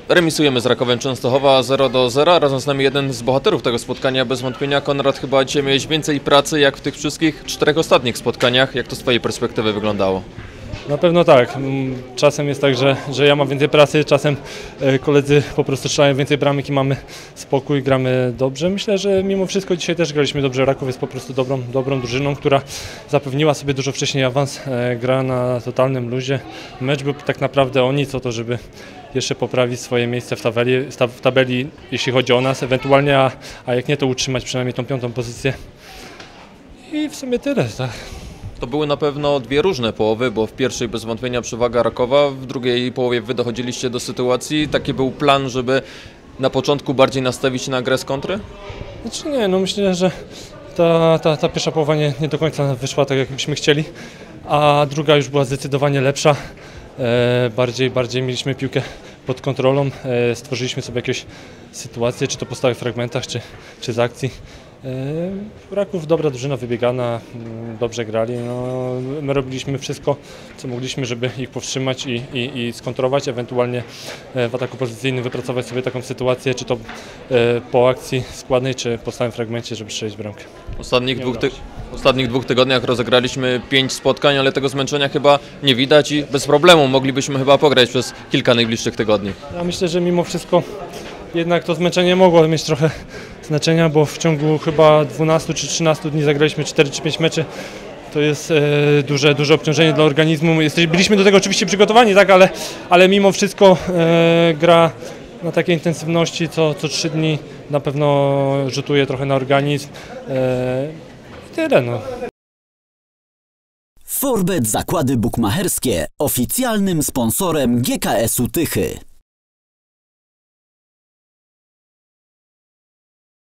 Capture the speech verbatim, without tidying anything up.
Remisujemy z Rakowem Częstochowa zero do zera. Razem z nami jeden z bohaterów tego spotkania, bez wątpienia. Konrad, chyba dzisiaj miałeś więcej pracy jak w tych wszystkich czterech ostatnich spotkaniach. Jak to z Twojej perspektywy wyglądało? Na pewno tak. Czasem jest tak, że, że ja mam więcej pracy, czasem koledzy po prostu strzelają więcej bramek i mamy spokój, gramy dobrze. Myślę, że mimo wszystko dzisiaj też graliśmy dobrze. Raków jest po prostu dobrą, dobrą drużyną, która zapewniła sobie dużo wcześniej awans, gra na totalnym luzie. Mecz był tak naprawdę o nic, o to, żeby jeszcze poprawić swoje miejsce w tabeli, w tabeli jeśli chodzi o nas, ewentualnie, a, a jak nie, to utrzymać przynajmniej tą piątą pozycję. I w sumie tyle, tak. To były na pewno dwie różne połowy, bo w pierwszej bez wątpienia przewaga Rakowa, w drugiej połowie wy dochodziliście do sytuacji. Taki był plan, żeby na początku bardziej nastawić na grę z kontry? Znaczy nie, no myślę, że ta, ta, ta pierwsza połowa nie, nie do końca wyszła tak, jak byśmy chcieli, a druga już była zdecydowanie lepsza. E, bardziej, bardziej mieliśmy piłkę pod kontrolą, e, stworzyliśmy sobie jakieś sytuacje, czy to po stałych fragmentach, czy, czy z akcji. E, Raków dobra drużyna, wybiegana, dobrze grali. No, my robiliśmy wszystko, co mogliśmy, żeby ich powstrzymać i, i, i skontrować, ewentualnie w ataku pozycyjnym wypracować sobie taką sytuację, czy to e, po akcji składnej, czy po stałym fragmencie, żeby strzelić bramkę. W ostatnich dwóch, ty w ostatnich dwóch tygodniach rozegraliśmy pięć spotkań, ale tego zmęczenia chyba nie widać i bez problemu moglibyśmy chyba pograć przez kilka najbliższych tygodni. Ja myślę, że mimo wszystko jednak to zmęczenie mogło mieć trochę znaczenia, bo w ciągu chyba dwunastu czy trzynastu dni zagraliśmy cztery czy pięć meczy. To jest e, duże, duże obciążenie dla organizmu. Jesteśmy, byliśmy do tego oczywiście przygotowani, tak, ale, ale mimo wszystko e, gra na takiej intensywności co, co trzy dni na pewno rzutuje trochę na organizm. E, tyle, no. Forbet Zakłady Bukmacherskie, oficjalnym sponsorem G K S u Tychy.